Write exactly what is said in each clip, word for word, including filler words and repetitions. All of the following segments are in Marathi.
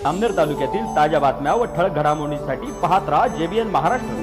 जामनेर तालुक्यातील ताज्या बातम्या व ठळक घडामोडींसाठी पाहत राहा जेबीएन महाराष्ट्र।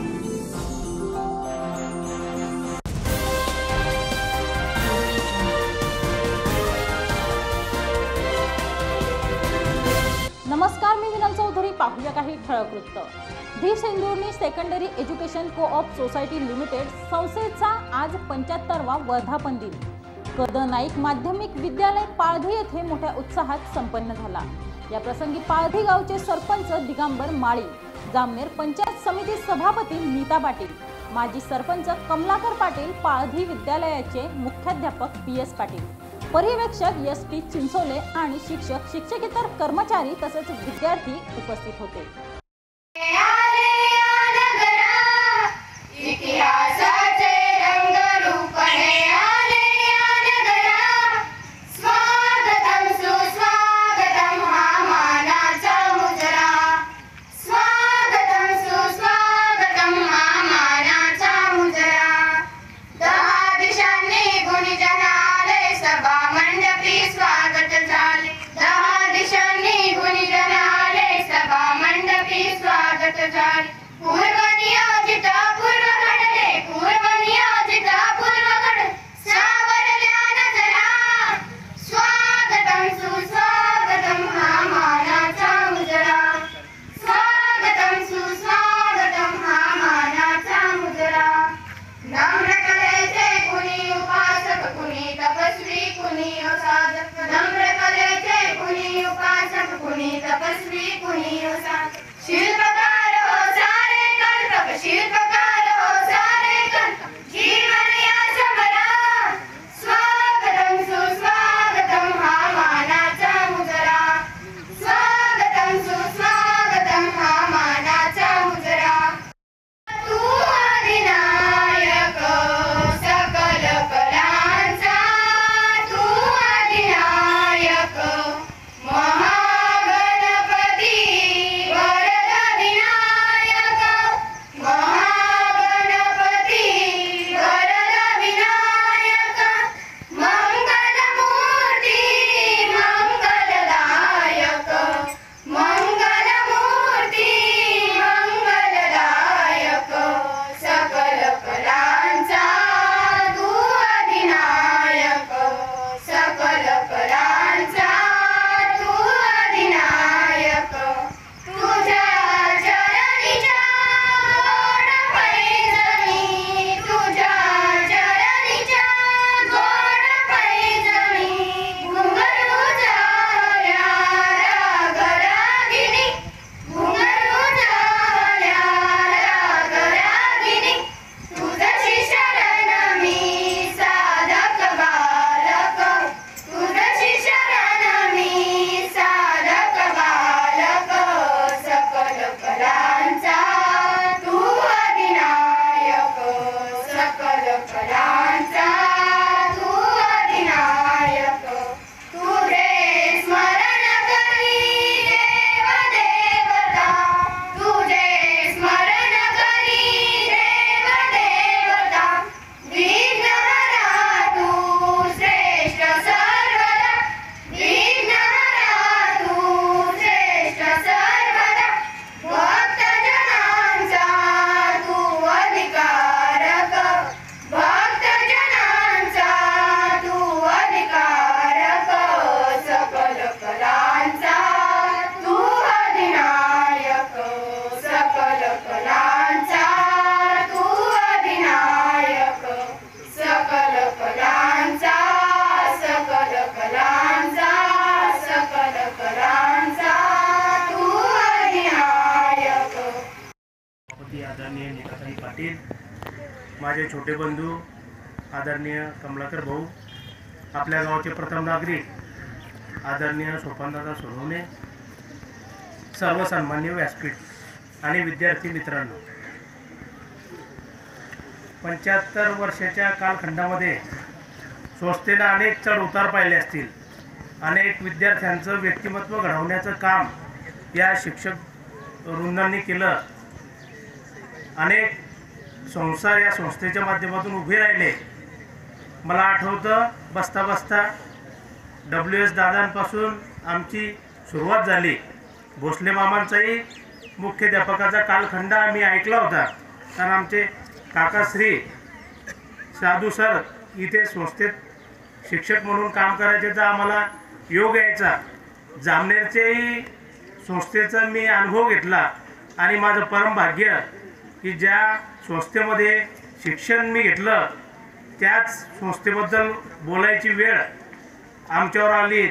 नमस्कार, मी विनल चौधरी। पाहूया काही ठळक वृत्त। धी सिंधुर्णी secondary education co-op society limited संस्थेचा आज पंच्याहत्तरवा वर्धापन दिन कद नाईक माध्यमिक विद्यालय पाळधी येथे मोठ्या उत्साहात संपन्न झाला। या प्रसंगी पाळधी गावचे सरपंच दिगंबर माळी, जामनेर पंचायत समिती सभापती नीता पाटील, माजी सरपंच कमलाकर पाटील, पाळधी विद्यालयाचे मुख्याध्यापक पी एस पाटील, पर्यवेक्षक एस टी चिंचोले आणि शिक्षक शिक्षकेतर कर्मचारी तसेच विद्यार्थी उपस्थित होते। आदरणीय नीताताई पाटील, माझे छोटे बंधू आदरणीय कमलाकर भाऊ, आपल्या गावाचे प्रथम नागरिक आदरणीय सोपानदादा सोनवणे, सर्व सन्मान्य व्यासपीठ आणि विद्यार्थी मित्रांनो, पंच्याहत्तर वर्षाच्या कालखंडामध्ये संस्थेने अनेक चढ उतार पाहिले असतील। अनेक विद्यार्थ्यांचं व्यक्तिमत्व घडवण्याचं काम या शिक्षक वृंदांनी केलं। अनेक संस्था या संस्थेच्या माध्यमातून उभे राहिले। मला आठवतं बसता बसता डब्ल्यू एस दादांपासून आमची सुरुवात झाली। भोसले मामांचाही मुख्याध्यापकाचा कालखंड आम्ही ऐकला होता, कारण आमचे काकाश्री साधू सर इथे संस्थेत शिक्षक म्हणून काम करायचे, तर आम्हाला योग यायचा. जामनेरच्याही संस्थेचा मी अनुभव घेतला आणि माझं परम भाग्य की ज्या संस्थेमध्ये शिक्षण मी घेतलं त्याच संस्थेबद्दल बोलायची वेळ आमच्यावर आली.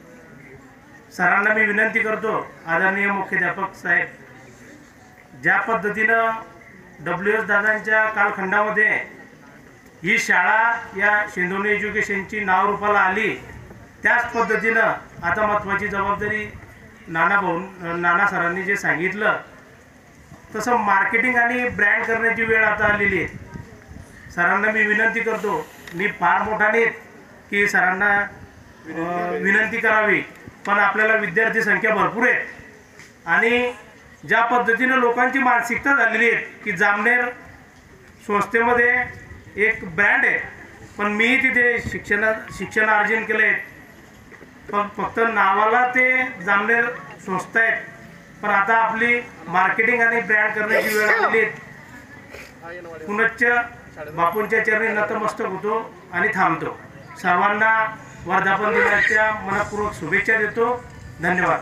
सरांना मी विनंती करतो, आदरणीय मुख्याध्यापक साहेब, ज्या पद्धतीनं डब्ल्यू एस दादांच्या कालखंडामध्ये ही शाळा या सिंधुनी एज्युकेशनची नाव रूपाला आली, त्याच पद्धतीनं आता महत्त्वाची जबाबदारी नाना भाऊ नाना सरांनी जे सांगितलं तसं मार्केटिंग आणि ब्रँड करण्याची वेळ आता आलेली आहे. सरांना मी विनंती करतो, मी फार मोठा नाही की सरांना विनंती करावी, पण आपल्याला विद्यार्थी संख्या भरपूर आहे आणि ज्या पद्धतीनं लोकांची मानसिकता झालेली आहे की जामनेर संस्थेमध्ये एक ब्रँड आहे, पण मी तिथे शिक्षण शिक्षण अर्जन केलं आहे, पण फक्त नावाला ते जामनेर संस्था आहेत, पण आता आपली मार्केटिंग आणि ब्रँड करण्याची वेळ आलेली आहे. पुनश्च बापूंच्या चरणी नतमस्तक होतो आणि थांबतो. सर्वांना वर्धापन दिनाच्या मनपूर्वक शुभेच्छा देतो. धन्यवाद.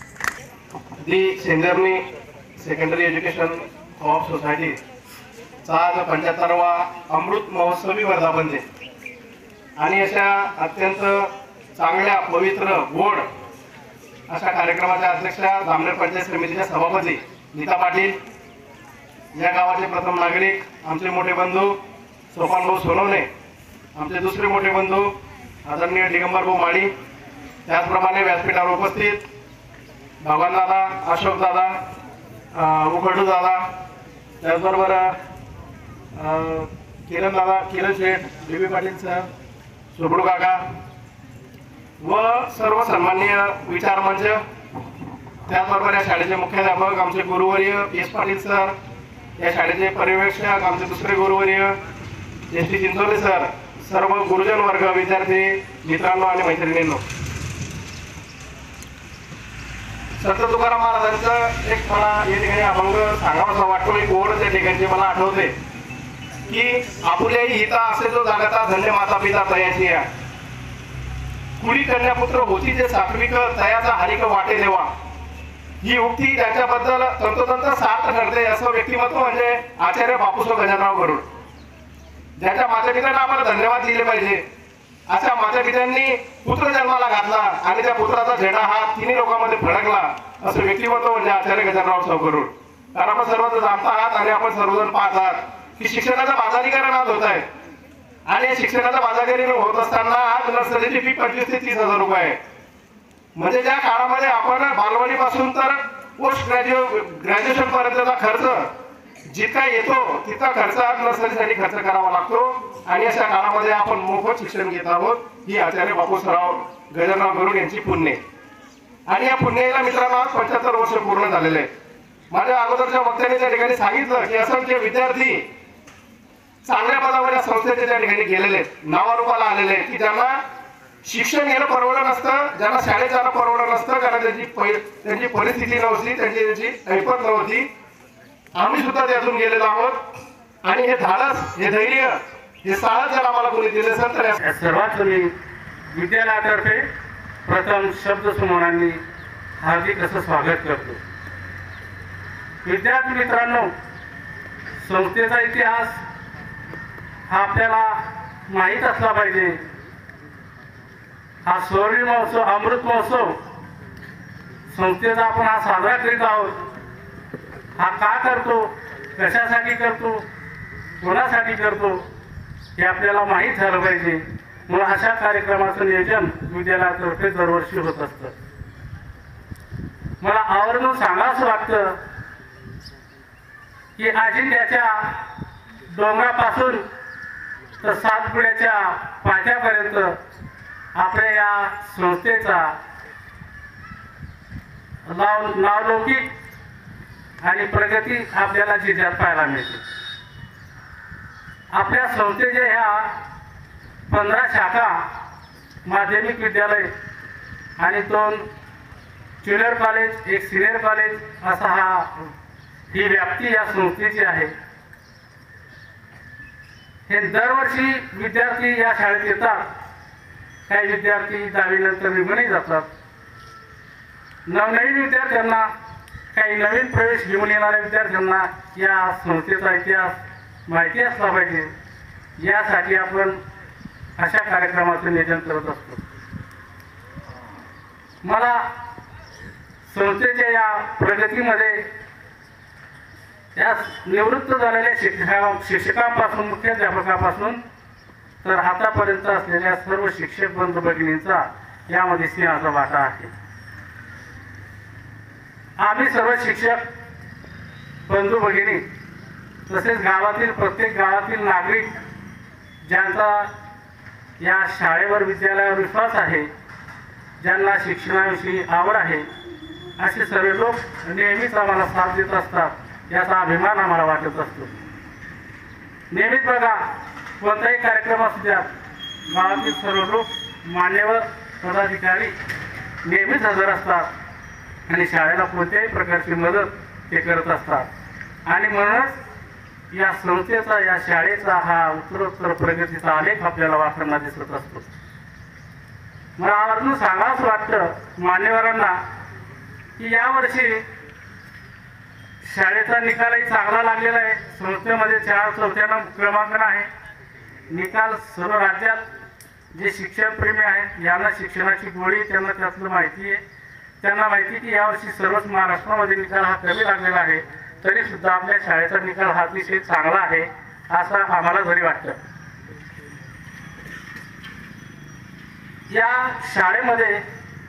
दी सेंजर्नी सेकंडरी एज्युकेशन ऑफ सोसायटी चा आज पंच्याहत्तरावा अमृत महोत्सवी वर्धापन दिन आणि अशा अत्यंत चांगल्या पवित्र गोड अशा कार्यक्रमाच्या अध्यक्षा जामनेर पंचायत समितीच्या सभापती नीता पाटील, या गावाचे प्रथम नागरिक आमचे मोठे बंधू सोपान भाऊ सोनवणे, आमचे दुसरे मोठे बंधू आदरणीय दिगंबर भाऊ माळी, त्याचप्रमाणे व्यासपीठावर उपस्थित भगवान दादा, अशोक दादा, उखडू दादा, त्याचबरोबर किरण दादा, Kiran Sheth, D B Patil sir, सुबडू काका व सर्व सन्माननीय विचार मंच, त्याचबरोबर या शाळेचे मुख्याध्यापक आमचे गुरुवर्य एस पाटील सर, या शाळेचे पर्यवेक्षक आमचे दुसरे गुरुवर्य एस टी चिंचोले सर, सर्व गुरुजन वर्ग, विद्यार्थी मित्रांनो आणि मैत्रिणींनो, संत तुकाराम महाराजांचं एक मला या ठिकाणी अभंग सांगावासा वाटतो. एक ओढ त्या ठिकाणी मला आठवते की आपुल्याही हिता असे जो जागता धन्य माता पिता तयाची या, कुळी कन्यापुत्र होती जे सात्विक तयाचा हरिक वाटे देवा. ही उक्ती ज्याच्याबद्दल तंतोतंत सार्थ ठरते असं व्यक्तिमत्व म्हणजे आचार्य बापूसो गजानराव गरुड, ज्याच्या माता पित्यांना आपण धन्यवाद दिले पाहिजे. अशा माता पित्यांनी पुत्र जन्माला घातला आणि त्या पुत्राचा झेंडा हा तिन्ही लोकांमध्ये फडकला असं व्यक्तिमत्व म्हणजे आचार्य गजानराव साहेब गरुड. कारण आपण सर्वजण जाणत आहात आणि आपण सर्वजण पाहत आहात की शिक्षणाचं बाजारीकरण आज होत आहे आणि या शिक्षणाचं बाजारीकरण होत असताना आज नर्सरीची फी पंचवीस ते तीस हजार रुपये आहे. म्हणजे ज्या काळामध्ये आपण बालवाडीपासून तर पोस्ट ग्रॅज्युएट ग्रॅज्युएशन पर्यंतचा खर्च जितका येतो तितका खर्च आज नर्सरीसाठी खर्च करावा लागतो आणि अशा काळामध्ये आपण मोफत शिक्षण घेत आहोत. ही आचार्य बापूसराव गजानराव गरुड यांची पुण्य आणि या पुण्याला मित्रांनो आज पंच्याहत्तर वर्ष पूर्ण झालेले आहेत. माझ्या अगोदरच्या वक्त्यांनी त्या ठिकाणी सांगितलं की असंख्य विद्यार्थी चांगल्या पदावर या संस्थेचे त्या ठिकाणी गेलेले आहेत, नावारूपाला आलेले आहेत की ज्यांना शिक्षण घेणं परवडलं नसतं, ज्यांना शाळेत जाणं परवडलं नसतं, कारण त्यांची त्यांची परिस्थिती नव्हती, त्यांची त्यांची ऐपत नव्हती. आम्ही सुद्धा त्यातून गेलेलो आहोत आणि हे धाडस, हे धैर्य, हे साहस जर आम्हाला कोणी दिले असेल तर सर्वात मी विद्यालयातर्फे प्रथम शब्द समूहांनी हार्दिक असं स्वागत करतो. विद्यार्थी मित्रांनो, संस्थेचा इतिहास हा आपल्याला माहीत असला पाहिजे. हा स्वर्ण महोत्सव, अमृत महोत्सव संस्थेचा आपण हा साजरा करीत आहोत. हा का करतो, कशासाठी करतो, कोणासाठी करतो हे आपल्याला माहीत झालं पाहिजे. म्हणून अशा कार्यक्रमाचं नियोजन विद्यालयातर्फे दरवर्षी होत असतं. मला आवर्जून सांगावंसं वाटतं की अजिंठ्याच्या डोंगरापासून तर सातपुड्याच्या पाट्यापर्यंत आपल्या या संस्थेचा नाव नावलौकिक आणि प्रगती आपल्याला जिल्ह्यात पाहायला मिळते. आपल्या संस्थेच्या ह्या पंधरा शाखा, माध्यमिक विद्यालय आणि दोन ज्युनियर कॉलेज, एक सिनियर कॉलेज असा हा ही व्याप्ती या संस्थेची आहे. हे दरवर्षी विद्यार्थी या शाळेत येतात. काही विद्यार्थी दहावीनंतर निघूनही जातात. नवनवीन विद्यार्थ्यांना, काही नवीन प्रवेश घेऊन येणाऱ्या विद्यार्थ्यांना या संस्थेचा इतिहास माहिती असला पाहिजे, यासाठी आपण अशा कार्यक्रमाचं नियोजन करत असतो. मला संस्थेच्या या प्रगतीमध्ये या निवृत्त झालेल्या शिक्षका शिक्षकांपासून मुख्याध्यापकापासून तर आतापर्यंत असलेल्या सर्व शिक्षक बंधू भगिनींचा यामध्ये सिंहाचा वाटा आहे. आम्ही सर्व शिक्षक बंधू भगिनी तसेच गावातील प्रत्येक गावातील नागरिक ज्यांचा या शाळेवर विद्यालयावर विश्वास आहे, ज्यांना शिक्षणाविषयी आवड आहे, असे सर्व लोक नेहमीच आम्हाला साथ देत असतात. याचा अभिमान आम्हाला वाटत असतो. नेहमीच बघा, कोणताही कार्यक्रम असू द्या, गावातील सर्व लोक, मान्यवर पदाधिकारी नेहमीच हजर असतात आणि शाळेला कोणत्याही प्रकारची मदत ते करत असतात. आणि म्हणूनच या संस्थेचा, या शाळेचा हा उत्तरोत्तर प्रगतीचा आलेख आपल्याला वाचताना दिसत असतो. मला आवर्जून सांगावंच वाटतं मान्यवरांना की यावर्षी शाळेचा निकालही चांगला लागलेला आहे. संस्थेमध्ये चार चौथ्याला क्रमांकन आहे. निकाल सर्व राज्यात जे शिक्षणप्रेमी आहेत यांना शिक्षणाची गोडी, त्यांना त्यातलं माहिती आहे. त्यांना माहिती की यावर्षी सर्वच महाराष्ट्रामध्ये निकाल हा कमी लागलेला आहे, तरी सुद्धा आपल्या शाळेचा निकाल हा अतिशय चांगला आहे असं आम्हाला जरी वाटतं. या शाळेमध्ये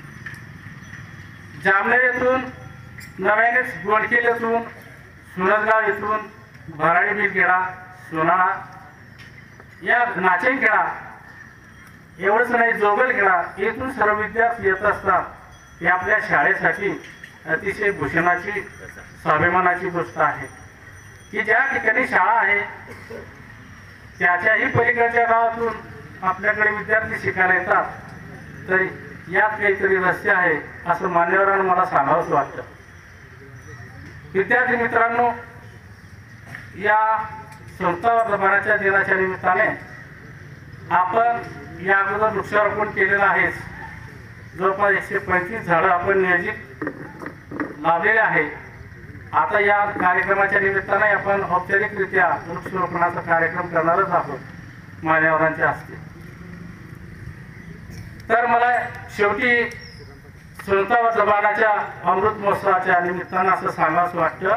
जामनेर येथून, नव्याने गोंडकेल येथून, सुरजगाव येथून, भराडी बिलखेडा, सोनाळा, या नाचेंखेडा, एवढंच नाही जोगलखेडा येथून सर्व विद्यार्थी येत असतात. ही आपल्या शाळेसाठी अतिशय भूषणाची, स्वाभिमानाची गोष्ट आहे की ज्या ठिकाणी शाळा आहे त्याच्याही पलीकडच्या गावातून आपल्याकडे विद्यार्थी शिकायला येतात. तर यात काहीतरी रहस्य आहे असं मान्यवरांना मला सांगावंच वाटतं. विद्यार्थी मित्रांनो, या संस्था वर्धमानाच्या दिनाच्या निमित्ताने आपण या अगोदर वृक्षारोपण केलेलं आहे. जवळपास एकशे पंचवीस झाडं आपण नियोजित लावलेले आहे. आता या कार्यक्रमाच्या निमित्ताने आपण औपचारिकरित्या वृक्षारोपणाचा कार्यक्रम करणारच आहोत मान्यवरांच्या हस्ते. तर मला शेवटी संस्था वर्धमानाच्या अमृत महोत्सवाच्या निमित्तानं असं सांगावंसं वाटतं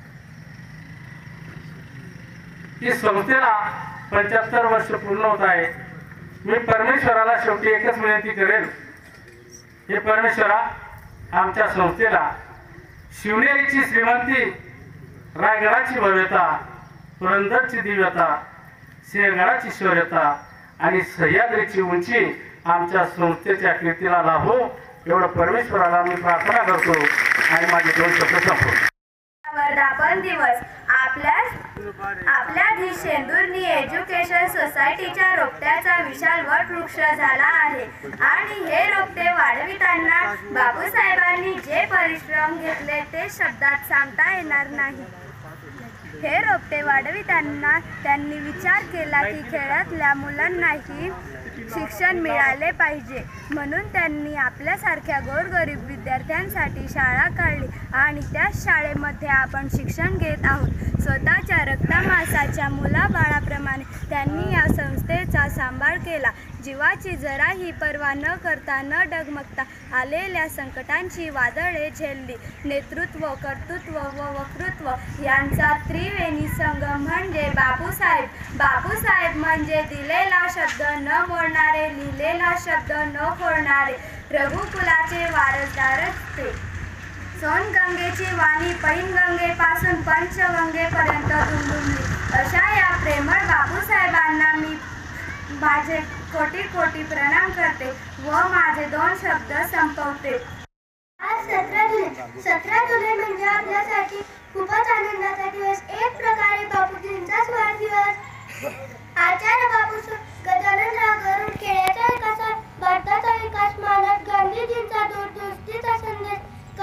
की संस्थेला पंच्याहत्तर वर्ष पूर्ण होत आहे. मी परमेश्वराला शेवटी एकच विनंती करेन, हे परमेश्वरा, आमच्या संस्थेला शिवनेरीची श्रीमंती, रायगडाची भव्यता, पुरंदरची दिव्यता, सिंहगडाची शौर्यता आणि सह्याद्रीची उंची आमच्या संस्थेच्या कीर्तीला लाभो, एवढं परमेश्वराला मी प्रार्थना करतो आणि माझे दोन शब्द संपवतो. वर्धापन दिवस आपल्या आपल्या शेंदुर्णी एज्युकेशन सोसायटीच्या रोपट्याचा विशाल वट वृक्ष झाला आहे आणि हे रोपटे वाढविताना बापूसाहेबांनी जे परिश्रम घेतले ते शब्दात सांगता येणार नाही. हे रोपटे वाढविताना त्यांनी विचार केला की खेड्यातल्या मुलांनाही शिक्षण मिळाले पाहिजे, म्हणून त्यांनी आपल्यासारख्या गोरगरीब विद्यार्थ्यांसाठी शाळा काढली आणि त्याच शाळेमध्ये आपण शिक्षण घेत आहोत. स्वतःच्या रक्तामासाच्या मुलाबाळाप्रमाणे त्यांनी या संस्थेचा सांभाळ केला. जीवाची जराही पर्वा न करता, न डगमगता आलेल्या संकटांची वादळे झेलली. नेतृत्व, कर्तृत्व व वक्तृत्व यांचा त्रिवेणी संगम म्हणजे बापूसाहेब. बापूसाहेब म्हणजे दिलेला शब्द न मोडणारे, लिहिलेला शब्द न खोडणारे, रघुकुलाचे वारसदारच ते. सोनगंगेची वाणी पैनगंगेपासून पंचगंगेपर्यंत दुमदुमली. अशा या प्रेमळ बापूसाहेबांना मी माझे कोटी कोटी प्रणाम करते व माझे दोन शब्द संपवते. आज सतरा जुलै सतरा जुलै म्हणजे आपल्यासाठी खूपच आनंदाचा दिवस. एक प्रकारे बापूजींचाच वाढदिवस. आचार्य बापू गजाननराव गरुड खेड्याच्या विकासात भारताचा विकास मानत गांधीजींचा दूरदृष्टीचा संदेश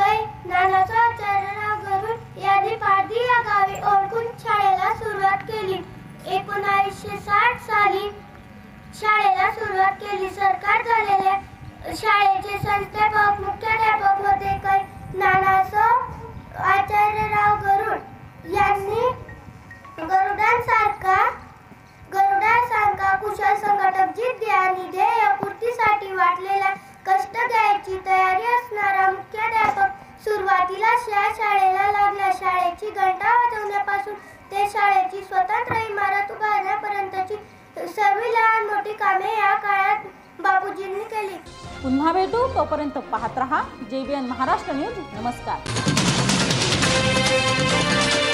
शाळेची स्वतंत्र इमारत उभारण्यापर्यंतची सर्व लहान मोठी कामे या काळात बापूजींनी केली. पुन्हा भेटू, तोपर्यंत पाहत रहा जेबीएन महाराष्ट्र न्यूज. नमस्कार.